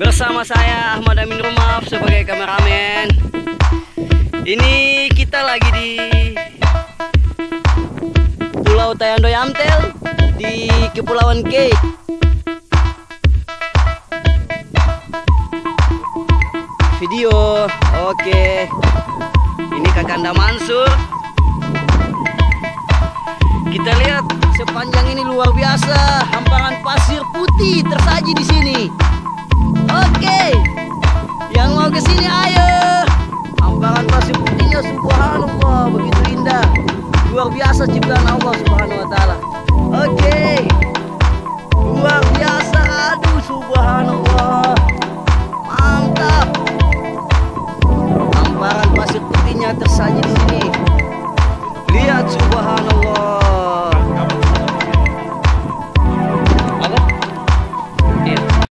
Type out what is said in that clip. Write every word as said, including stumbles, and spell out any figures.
Bersama saya Ahmad Amin Rumaf sebagai kameramen. Ini kita lagi di Pulau Tayando Yamtel di Kepulauan K. Video, oke. Ini Kakanda Mansur. Kita lihat sepanjang ini luar biasa, hamparan pasir putih tersaji di sini. Oke, yang mau ke sini ayo. Hamparan pasir putihnya subhanallah begitu indah, luar biasa ciptaan Allah Subhanahu Wa Taala.